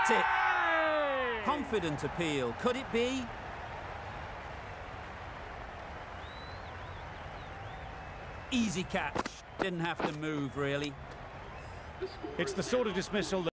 Nicked it. Confident appeal. Could it be? Easy catch. Didn't have to move, really. It's the sort of dismissal that